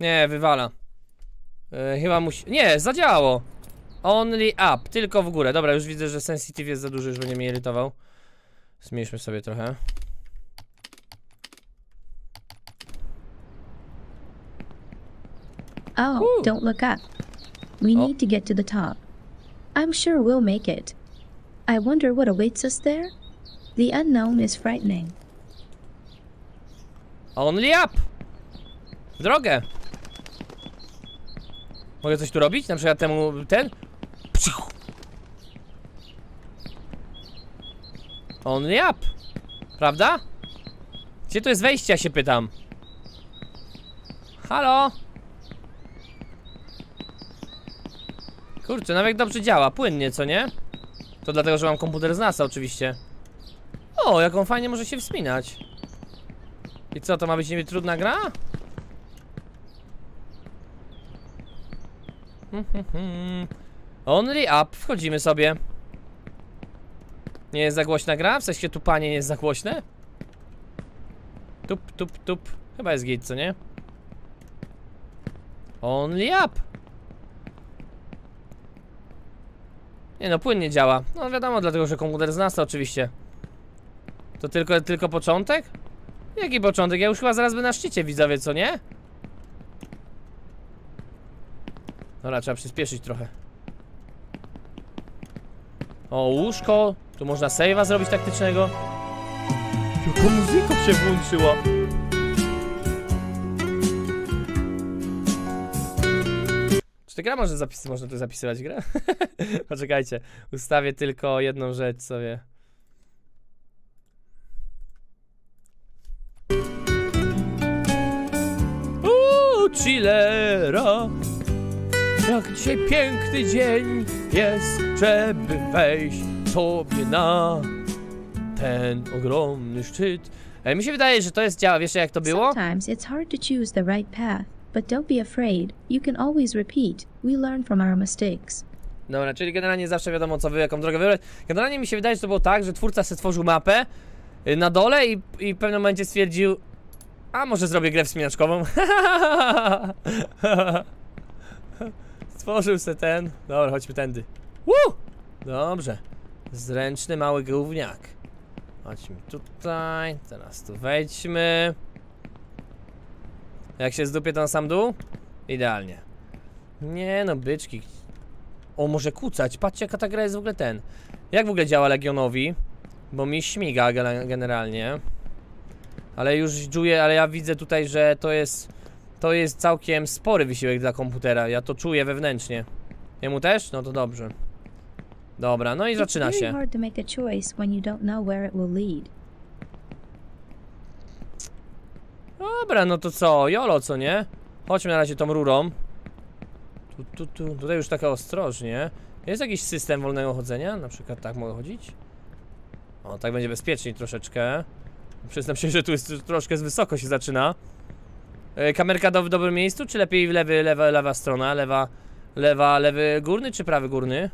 Nie, wywala. Chyba musi... Nie, zadziałało. Only up, tylko w górę. Dobra, już widzę, że sensitive jest za duży, już będzie mnie irytował. Zmniejszmy sobie trochę. Oh, don't look up. We need to get to the top. I'm sure we'll make it. I wonder what awaits us there? The unknown is frightening. Only up! W drogę! Mogę coś tu robić? Na przykład ten? Only up! Prawda? Gdzie to jest wejście, ja się pytam? Halo? Kurczę, nawet dobrze działa, płynnie, co nie? To dlatego, że mam komputer z NASA oczywiście. O, jak on fajnie może się wspinać. I co, to ma być niby trudna gra? Only up, wchodzimy sobie. Nie jest za głośna gra? W sensie tupanie nie jest za głośne? Tup, tup, tup. Chyba jest git, co nie? Only up. Nie no, płynnie działa. No wiadomo, dlatego że komputer z NASA oczywiście. To tylko początek? Jaki początek? Ja już chyba zaraz będę na szczycie, widzowie, co nie? Dobra, trzeba przyspieszyć trochę. O, łóżko. Tu można save'a zrobić taktycznego. Jaka muzyka się włączyła. Czy ta gra może można tu zapisywać grę? Poczekajcie, ustawię tylko jedną rzecz sobie. Chillera. Jak dzisiaj piękny dzień jest, żeby wejść sobie na ten ogromny szczyt. Mi się wydaje, że to jest działa. Wiesz jak to było? Sometimes it's hard to choose the right path, but don't be afraid. You can always repeat. We learn from our mistakes. Dobra, czyli generalnie zawsze wiadomo jaką drogę wybrać. Generalnie mi się wydaje, że to było tak, że twórca sobie stworzył mapę na dole i w pewnym momencie stwierdził: a może zrobię grę wspinaczkową? Stworzył se ten. Dobra, chodźmy tędy. Woo! Dobrze. Zręczny mały gówniak. Chodźmy tutaj. Teraz tu wejdźmy. Jak się zdupię to na sam dół? Idealnie. Nie no, byczki. O, może kucać. Patrzcie jaka ta gra jest w ogóle ten. Jak w ogóle działa Legionowi? Bo mi śmiga generalnie. Ale już czuję, ale ja widzę tutaj, że to jest całkiem spory wysiłek dla komputera. Ja to czuję wewnętrznie. Jemu też? No to dobrze. Dobra, no i zaczyna się. Dobra, no to co? Jolo, co nie? Chodźmy na razie tą rurą. Tutaj już taka ostrożnie. Jest jakiś system wolnego chodzenia? Na przykład tak mogę chodzić? O, tak będzie bezpieczniej troszeczkę. Przyznam się, że tu jest troszkę z wysoko się zaczyna. Kamerka w dobrym miejscu, czy lepiej lewa strona? Lewy górny, czy prawy górny?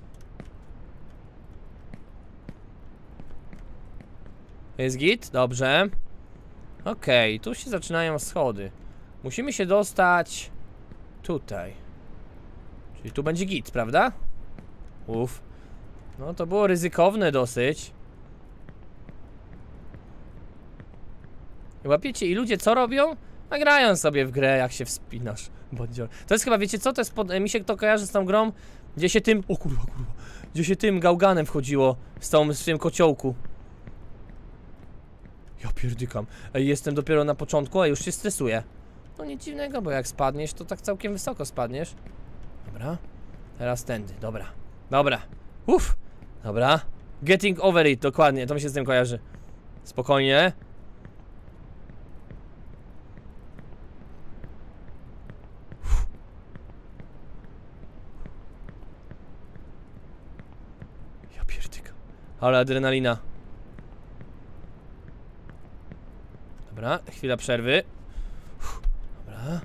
Jest git? Dobrze. Okej, tu się zaczynają schody. Musimy się dostać tutaj. Czyli tu będzie git, prawda? Uff. No to było ryzykowne dosyć. Łapiecie i ludzie co robią? Nagrają sobie w grę, jak się wspinasz. Bądzior. To jest chyba, wiecie co? To jest mi się to kojarzy z tą grą, gdzie się tym... O kurwa. Gdzie się tym gałganem wchodziło z tym kociołku. Ja pierdykam. Ej, jestem dopiero na początku, a już się stresuję. No nic dziwnego, bo jak spadniesz, to tak całkiem wysoko spadniesz. Dobra. Teraz tędy, dobra. Uff. Dobra. Getting over it, dokładnie, to mi się z tym kojarzy. Spokojnie. Ja pierdykam. Ale adrenalina. Dobra, chwila przerwy. Dobra.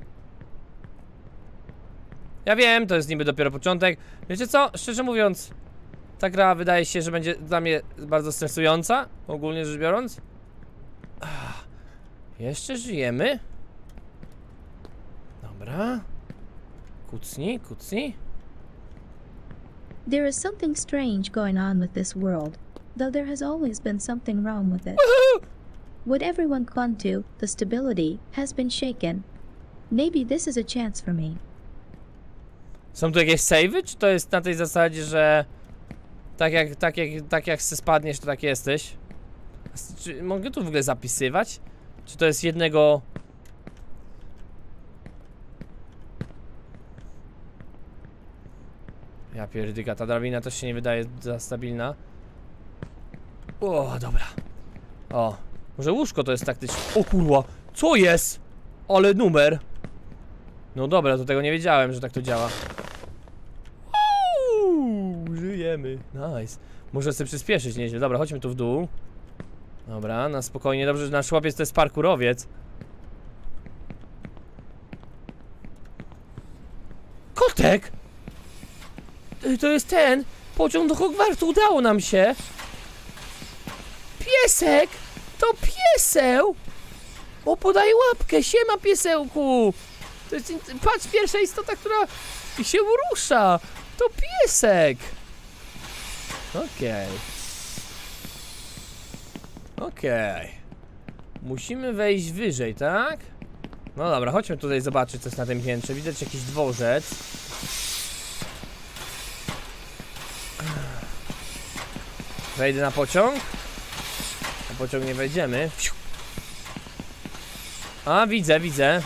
Ja wiem, to jest niby dopiero początek. Wiecie co? Szczerze mówiąc, ta gra wydaje się, że będzie dla mnie bardzo stresująca, ogólnie rzecz biorąc. Jeszcze żyjemy? Dobra. Kucnij, kucnij. There is something strange going on with this world, though there has always been something wrong with it. What everyone clung to, the stability, has been shaken. Maybe this is a chance for me. Są tu jakieś save'y, czy to jest na tej zasadzie, że tak jak se spadniesz, to tak jesteś? Czy mogę tu w ogóle zapisywać? Czy to jest jednego... Ja pierdyka, ta drabina też się nie wydaje za stabilna. O, dobra. O, może łóżko to jest taktyczne. O kurwa, co jest? Ale numer. No dobra, to tego nie wiedziałem, że tak to działa. Żyjemy, nice. Muszę sobie przyspieszyć nieźle. Dobra, chodźmy tu w dół. Dobra, na spokojnie, dobrze, że nasz chłopiec to jest parkurowiec. Kotek! To jest ten pociąg do Hogwartu, udało nam się. Piesek! To pieseł! O, podaj łapkę, siema piesełku! To jest, patrz, pierwsza istota, która się rusza! To piesek! Okej. Okej. Musimy wejść wyżej, tak? No dobra, chodźmy tutaj zobaczyć, co jest na tym piętrze. Widać jakiś dworzec. Wejdę na pociąg. Na pociąg nie wejdziemy. A, widzę.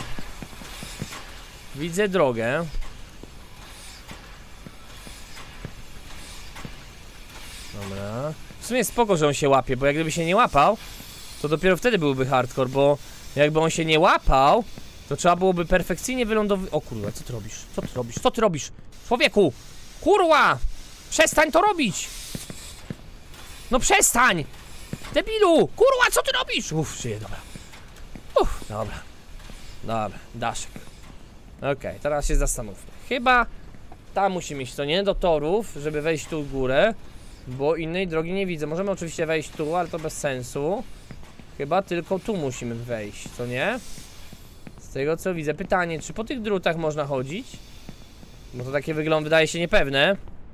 Widzę drogę. Dobra. W sumie spoko, że on się łapie, bo jak gdyby się nie łapał, to dopiero wtedy byłby hardcore, bo jakby on się nie łapał, to trzeba byłoby perfekcyjnie wylądować. O kurwa, co ty robisz? Co ty robisz? Co ty robisz? Człowieku! Kurwa! Przestań to robić! No przestań! Debilu! Kurwa, co ty robisz? Żyję, dobra. Dobra. Dobra, daszek. Okej, teraz się zastanówmy. Chyba tam musimy iść, to nie? Do torów, żeby wejść tu w górę. Bo innej drogi nie widzę. Możemy oczywiście wejść tu, ale to bez sensu. Chyba tylko tu musimy wejść, co nie? Z tego co widzę. Pytanie, czy po tych drutach można chodzić? Bo to takie wydaje się niepewne.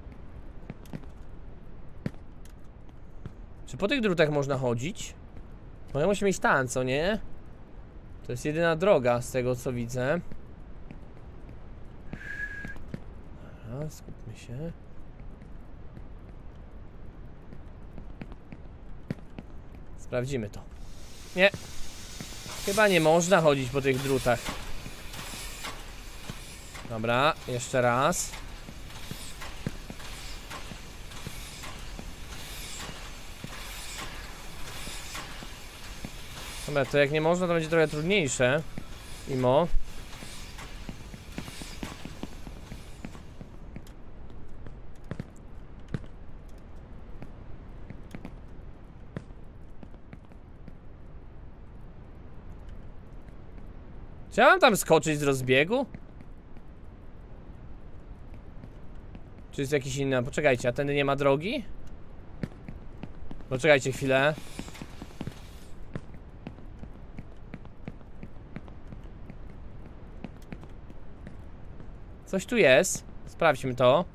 Czy po tych drutach można chodzić? No musimy iść tam, co nie? To jest jedyna droga, z tego co widzę. Dobra, skupmy się. Sprawdzimy to. Nie. Chyba nie można chodzić po tych drutach. Dobra, jeszcze raz. Dobra, to jak nie można, to będzie trochę trudniejsze. Mimo. Czy ja mam tam skoczyć z rozbiegu? Czy jest jakiś inny? Poczekajcie, a tędy nie ma drogi? Poczekajcie chwilę. Coś tu jest. Sprawdźmy to.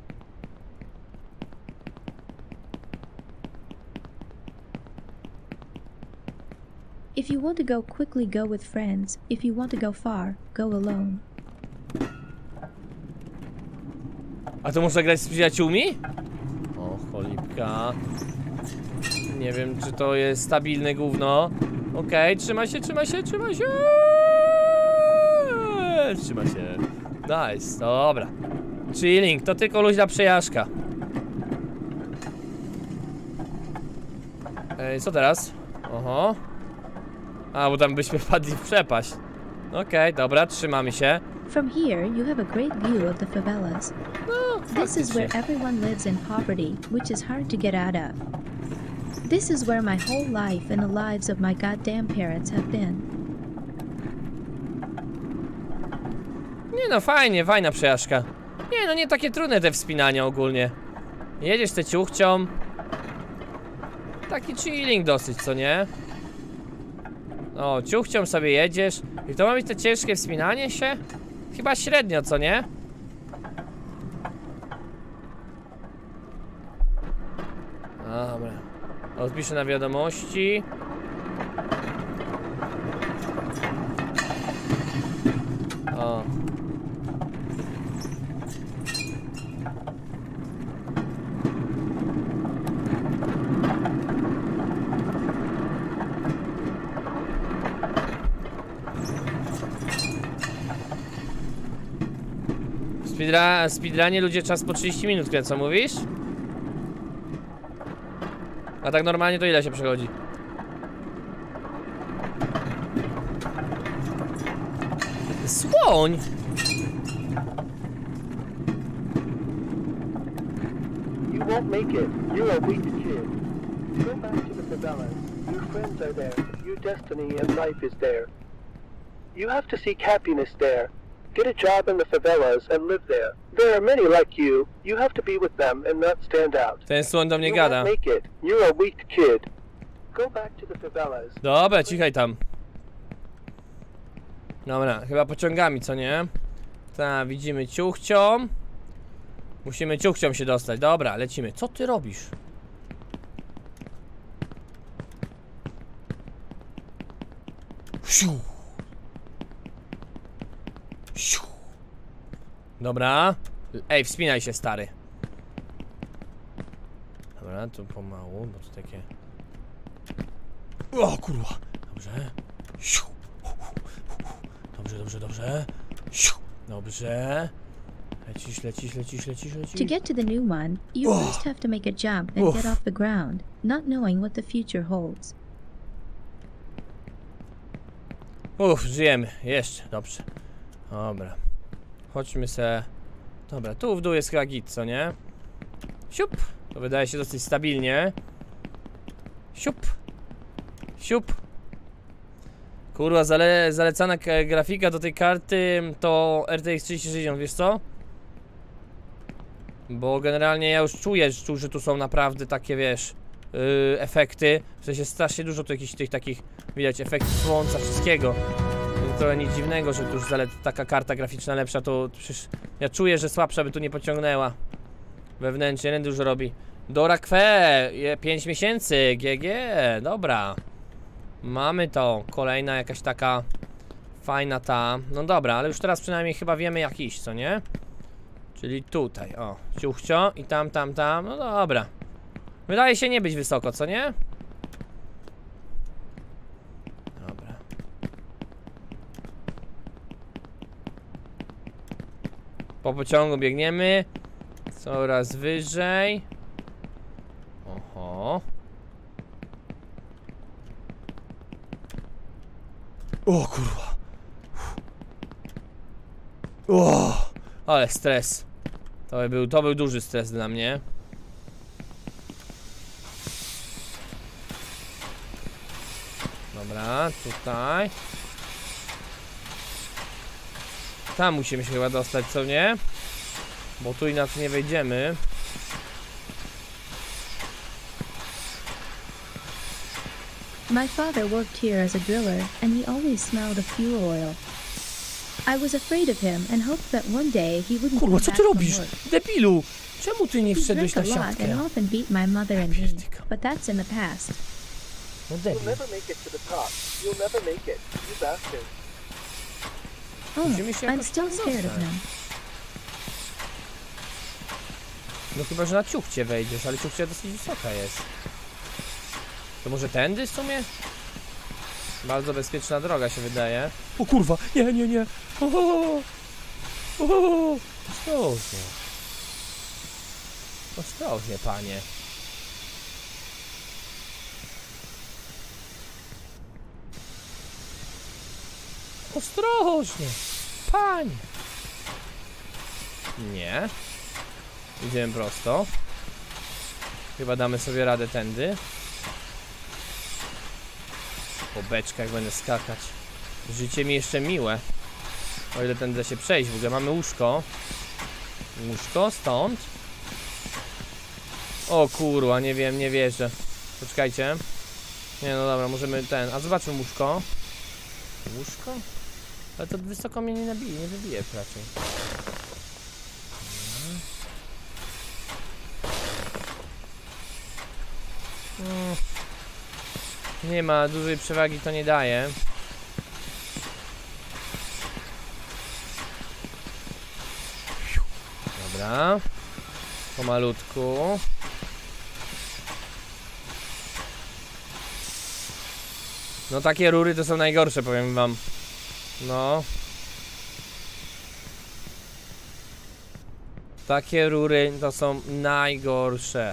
If you want to go quickly, go with friends. If you want to go far, go alone. A to można grać z przyjaciółmi? O, cholipka. Nie wiem, czy to jest stabilne gówno. Okej, trzyma się. Trzyma się. Nice, dobra. Chilling, to tylko luźna przejażdżka. Co teraz? Oho. A, bo tam byśmy wpadli w przepaść. Okej, dobra, trzymamy się. From here, you have a great view of the favelas. No, This is where everyone lives in poverty, which is hard to get out of. This is where my whole life and the lives of my goddamn parents have been. Nie no, fajna przejażdżka. Nie no, nie takie trudne te wspinania ogólnie. Jedziesz te ciuchcią. Taki chilling dosyć, co nie? O, ciuchcią sobie jedziesz. I to ma być te ciężkie wspinanie się? Chyba średnio, co nie? Dobra. Odpiszę na wiadomości. O. Speedrunie ludzie czas po 30 minut kręcą, mówisz? A tak normalnie to ile się przechodzi? Słoń! You won't make it. You're a weak kid. Go back to the favelas. Your friends are there. Your destiny and life is there. You have to seek happiness there. Get a job in the favelas and live there. There are many like you. You have to be with them and not stand out. Ten słoń do mnie You gada. won't make it. You're a weak kid. Go back to the favelas. Dobra, cichaj tam. Dobra, chyba pociągami, co nie? Tak, widzimy ciuchcią. Musimy ciuchcią się dostać. Dobra, lecimy. Co ty robisz? Siu. Siu. Dobra. Ej, wspinaj się, stary. Dobra, tu pomału, bo to takie... O kurwa. Dobrze. Siu. Dobrze, dobrze, dobrze. Siu. Dobrze. Lecisz, lecisz, lecisz, lecisz, lecisz. To get to the new one, you first have to make a jump and get off the ground, not knowing what the future holds. Żyjemy. Jeszcze, dobrze. Dobra. Chodźmy se... Dobra, tu w dół jest chyba git, co nie? Siup. To wydaje się dosyć stabilnie. Siup. Siup. Kurwa, zalecana grafika do tej karty to RTX 3060, wiesz co? Bo generalnie ja już czuję, że tu są naprawdę takie, wiesz, efekty. W sensie strasznie dużo tu jakichś tych takich, widać, efektów słońca, wszystkiego. To nic dziwnego, że tu już taka karta graficzna lepsza, to przecież ja czuję, że słabsza by tu nie pociągnęła. Wewnętrznie, jeden dużo robi. Dora Kwe, 5 miesięcy, GG, dobra. Mamy to, kolejna jakaś taka fajna ta, no dobra, ale już teraz przynajmniej chyba wiemy jak iść, co nie? Czyli tutaj, o, ciuchcio i tam, no dobra. Wydaje się nie być wysoko, co nie? Dobra. Po pociągu biegniemy coraz wyżej. Oho. O kurwa. O, ale stres. To był duży stres dla mnie. Dobra, tutaj. Tam musimy się chyba dostać, co nie? Bo tu inaczej nie wejdziemy. My father worked here as a driller, and he always smelled of fuel oil. I was afraid of him and hoped that one day he wouldn't Kurwa, come co back ty from robisz? work. Debilu! Czemu ty nie He wszedłeś drank na a lot and siatkę? often beat my mother and me, Pierdyka. but that's in the past. No You'll debil. never make it to the top. You'll never make it. You bastard. Oh, Musimy się I'm jakoś still tam scared of dostać. him. No chyba, że na ciuchcie wejdziesz, ale ciuchcia dosyć wysoka jest. To może tędy w sumie? Bardzo bezpieczna droga się wydaje. O kurwa, nie. Ostrożnie. Ostrożnie, panie. Ostrożnie, panie. Nie. Idziemy prosto. Chyba damy sobie radę tędy. Po beczkach będę skakać. Życie mi jeszcze miłe. O ile tędy da się przejść. W ogóle mamy łóżko. Łóżko stąd. O kurwa, nie wiem, nie wierzę. Poczekajcie. Nie, no dobra, możemy ten. A zobaczmy łóżko. Łóżko? Ale to wysoko mnie nie nabije, nie wybije raczej. Nie ma dużej przewagi, to nie daje. Dobra. Pomalutku. No takie rury to są najgorsze, powiem wam. No. Takie rury to są najgorsze.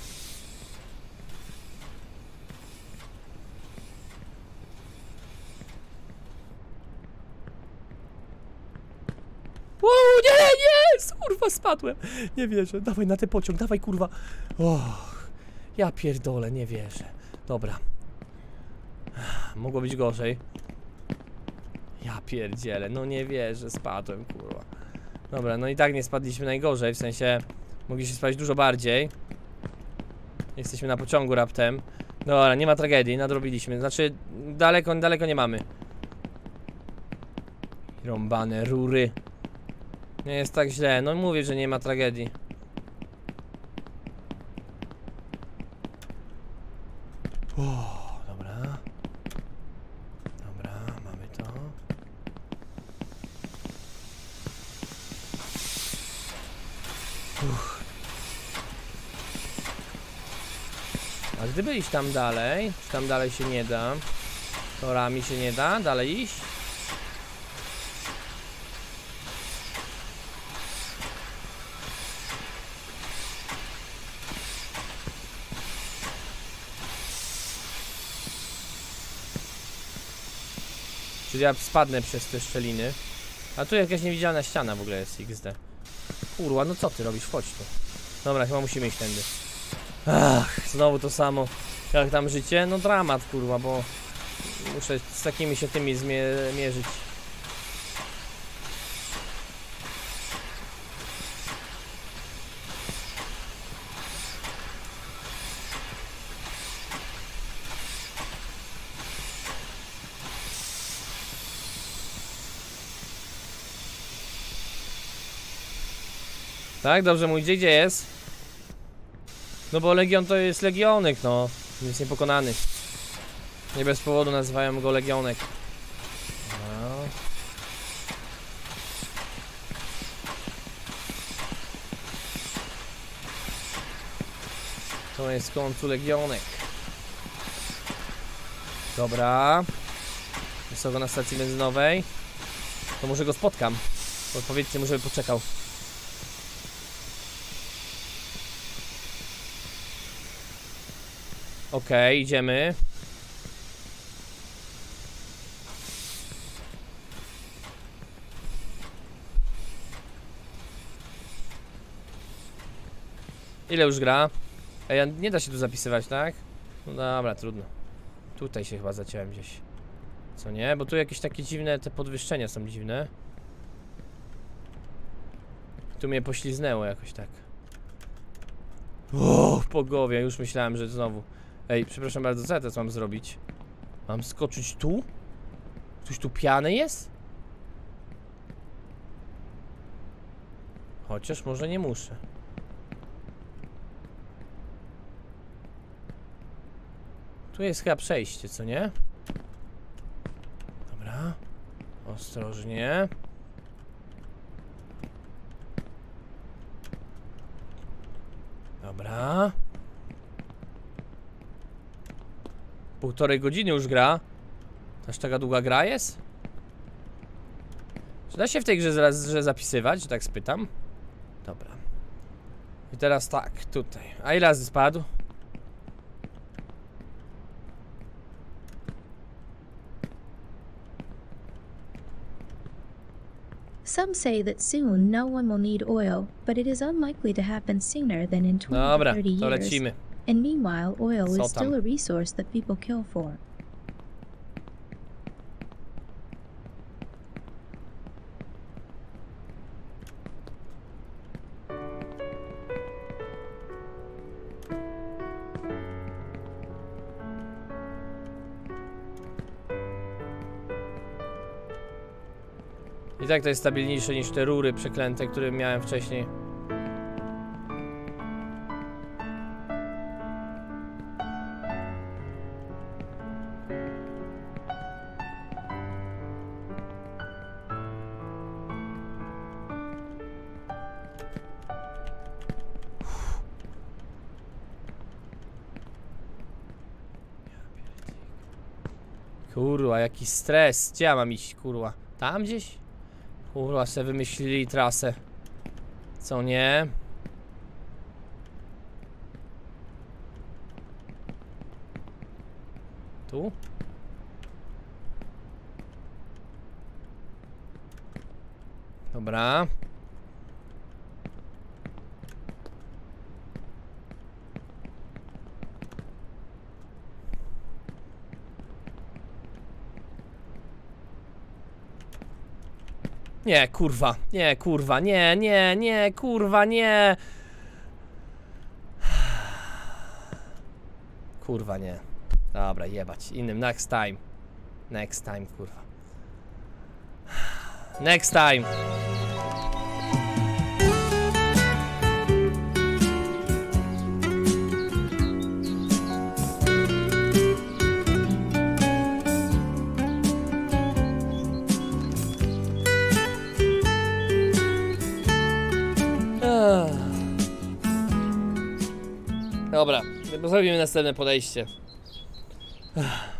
Wow, nie! Kurwa, spadłem. Nie wierzę. Dawaj na ten pociąg, dawaj, kurwa. Och, ja pierdolę, nie wierzę. Dobra. Mogło być gorzej. Ja pierdzielę, no nie wierzę, spadłem, kurwa. Dobra, no i tak nie spadliśmy najgorzej, w sensie mogliśmy spać dużo bardziej. Jesteśmy na pociągu raptem. Dobra, nie ma tragedii, nadrobiliśmy. Znaczy, daleko nie mamy. Rąbane rury. Nie jest tak źle, no mówię, że nie ma tragedii. Dobra. Dobra, mamy to. A gdyby iść tam dalej, czy tam dalej się nie da? Torami się nie da dalej iść? Czyli ja spadnę przez te szczeliny. A tu jakaś niewidzialna ściana w ogóle jest XD. Kurwa, no co ty robisz? Chodź tu. Dobra, chyba musimy iść tędy. Ach, znowu to samo. Jak tam życie? No dramat, kurwa, bo muszę z takimi się tymi mierzyć. Tak, dobrze mój gdzie jest? No bo Legion to jest Legionek, no. Jest niepokonany. Nie bez powodu nazywają go Legionek. No. To jest w końcu Legionek. Dobra. Jest go na stacji benzynowej. To może go spotkam. Powiedzcie mu, żeby poczekał. Okej, idziemy. Ile już gra? Ej, nie da się tu zapisywać, tak? No dobra, trudno. Tutaj się chyba zaciąłem gdzieś. Co nie? Bo tu jakieś takie dziwne, te podwyższenia są dziwne. Tu mnie pośliznęło jakoś tak. Po głowie, już myślałem, że znowu. Ej, przepraszam bardzo, co ja teraz mam zrobić? Mam skoczyć tu? Coś tu piany jest? Chociaż może nie muszę. Tu jest chyba przejście, co nie? Dobra. Ostrożnie. Dobra. 1,5 godziny już gra. Aż taka długa gra jest? Czy da się w tej grze zapisywać? Że tak spytam. Dobra. I teraz tak, tutaj. A ile razy spadł? Some say that soon no one will need oil, but it is unlikely to happen sooner than in 20 to Dobra, 30 to years. lecimy. And meanwhile, oil Co is tam? still a resource that people kill for. I tak to jest stabilniejsze niż te rury przeklęte, które miałem wcześniej. Kurwa, jaki stres. Gdzie ja mam iść, kurwa? Tam gdzieś? Kurwa, sobie wymyślili trasę. Co nie? Tu? Dobra. Nie, kurwa, nie, kurwa, nie, nie, nie, kurwa, nie. Kurwa, nie. Dobra, jebać. Innym, next time. Next time, kurwa. Next time. Dobra, zrobimy następne podejście.